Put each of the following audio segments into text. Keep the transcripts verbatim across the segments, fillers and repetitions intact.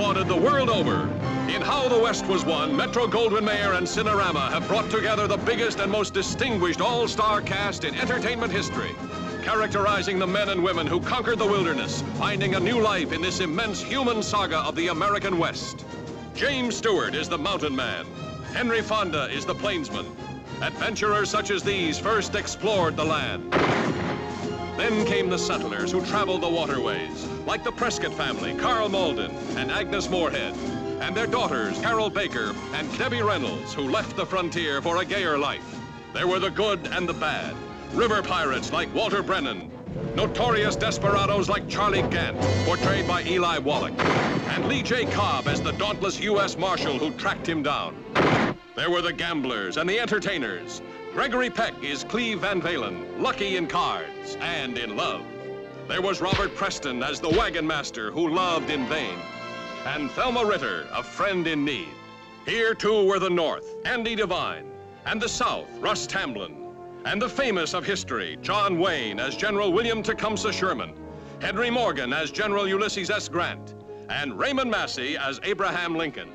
applauded the world over. In How the West Was Won, Metro-Goldwyn-Mayer and Cinerama have brought together the biggest and most distinguished all-star cast in entertainment history, characterizing the men and women who conquered the wilderness, finding a new life in this immense human saga of the American West. James Stewart is the mountain man. Henry Fonda is the plainsman. Adventurers such as these first explored the land. Then came the settlers who traveled the waterways, like the Prescott family, Karl Malden and Agnres Moorehead, and their daughters, Carroll Baker and Debbie Reynolds, who left the frontier for a gayer life. There were the good and the bad, river pirates like Walter Brennan, notorious desperados like Charlie Gant, portrayed by Eli Wallach, and Lee J. Cobb as the dauntless U S Marshal who tracked him down. There were the gamblers and the entertainers. Gregory Peck is Cleve Van Valen, lucky in cards and in love. There was Robert Preston as the wagon master who loved in vain. And Thelma Ritter, a friend in need. Here, too, were the North, Andy Devine, and the South, Russ Tamblyn, and the famous of history, John Wayne as General William Tecumseh Sherman, Henry Morgan as General Ulysses S. Grant, and Raymond Massey as Abraham Lincoln.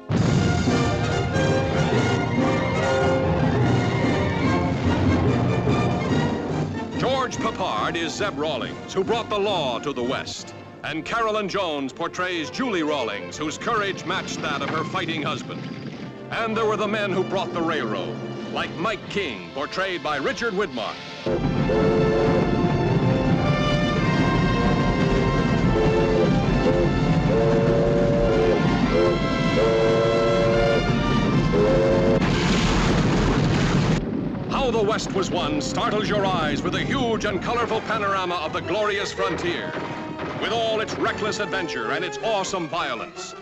George Peppard is Zeb Rawlings, who brought the law to the West. And Carolyn Jones portrays Julie Rawlings, whose courage matched that of her fighting husband. And there were the men who brought the railroad, like Mike King, portrayed by Richard Widmark. How the West Was Won startles your eyes with a huge and colorful panorama of the glorious frontier, with all its reckless adventure and its awesome violence.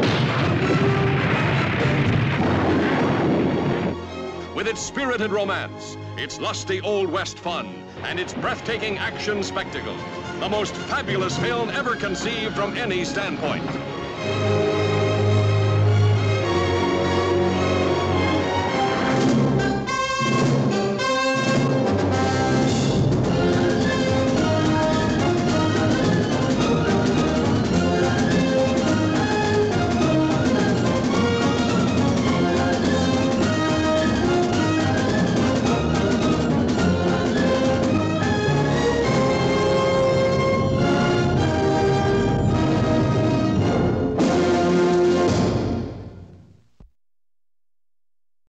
With its spirited romance, its lusty Old West fun, and its breathtaking action spectacle, the most fabulous film ever conceived from any standpoint.